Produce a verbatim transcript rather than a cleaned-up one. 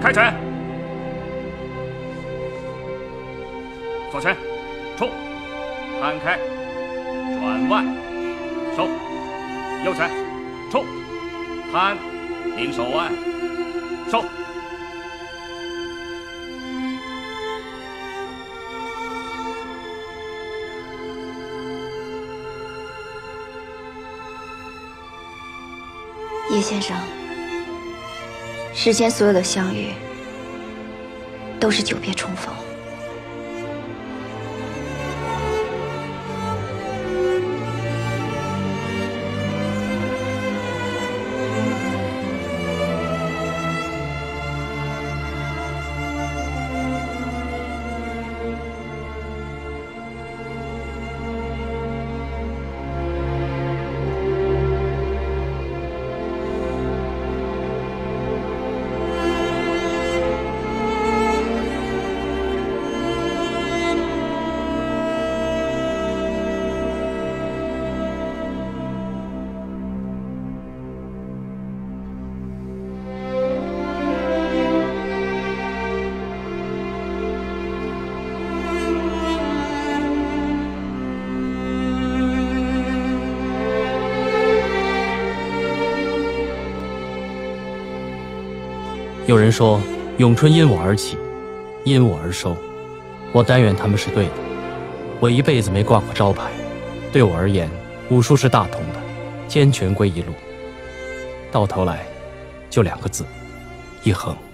开拳，左拳，冲，摊开，转腕，收，右拳，冲，摊，拧手腕，收。 叶先生，世间所有的相遇，都是久别重逢。 有人说，咏春因我而起，因我而收。我但愿他们是对的。我一辈子没挂过招牌，对我而言，武术是大同的，坚拳归一路。到头来，就两个字：一横。